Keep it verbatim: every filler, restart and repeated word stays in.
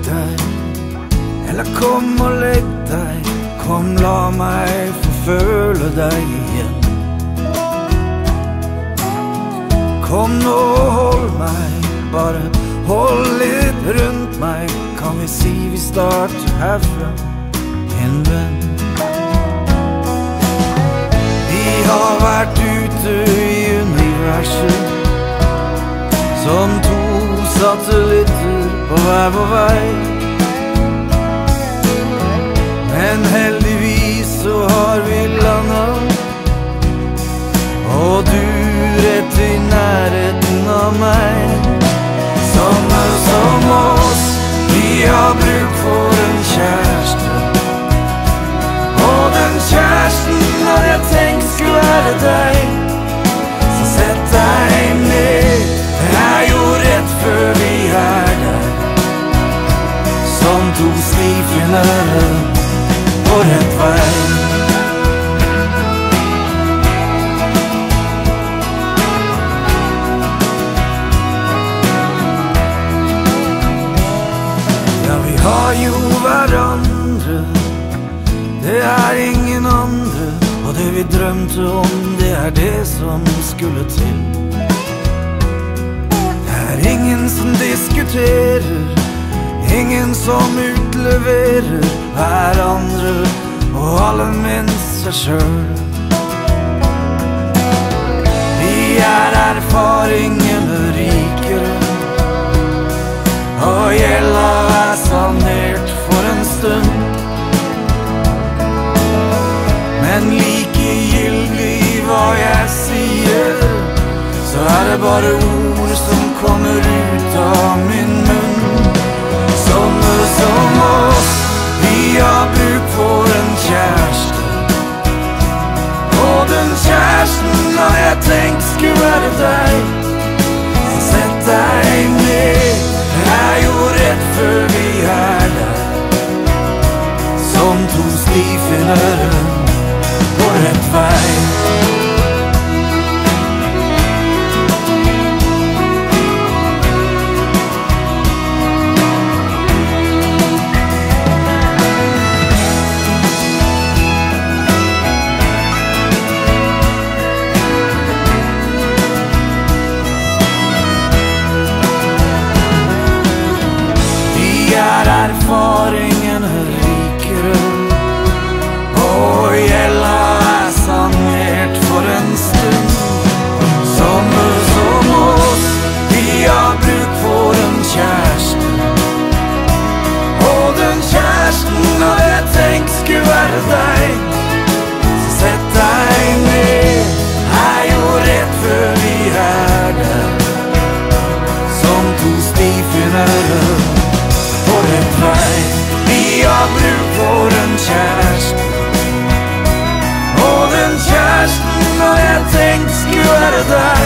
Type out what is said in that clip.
deg, eller kom og legg deg. Kom, la meg få føle deg igjen. Kom nå og hold meg, bare hold litt rundt meg. Kan vi si vi starter herfra, min venn? Vi har vært ute i universet som to satellitter på hver vår vei. Men heldigvis så har vi landet, og du rett i nærheten av meg. Sånne som oss, vi har bruk for en kjæreste. Og den kjæresten har jeg tenkt skulle være deg. Så sett deg ned, det er jo rett før vi er der. Som to stifinnere på rett vei. Har jo hverandre, det er ingen andre, og det vi drømte om, det er det som skulle til. Det er ingen som diskuterer, ingen som utleverer hverandre, og alle minst seg selv. Vi er erfaringene rikere, og gjelda er sanert for en stund. Men likegyldig hva jeg sier, så er det bare ord som kommer ut av min munn. Sånne som oss, vi har bruk for en kjæreste. Og den kjæresten har jeg tenkt skulle være deg. Så sett deg ned, det er jo rett før vi er der. Som to stifinnere på rett vei. Erfaringen er rikere, og gjelda er sanert for en stund. Sånne som oss, vi har bruk for en kjæreste. Og den kjæresten har jeg tenkt skulle være deg. Så sett deg ned, er jo rett før vi er der. Som to stifinnere på rett vei. Vi har bruk for en kjæreste, og den kjæresten har jeg tenkt skulle være deg.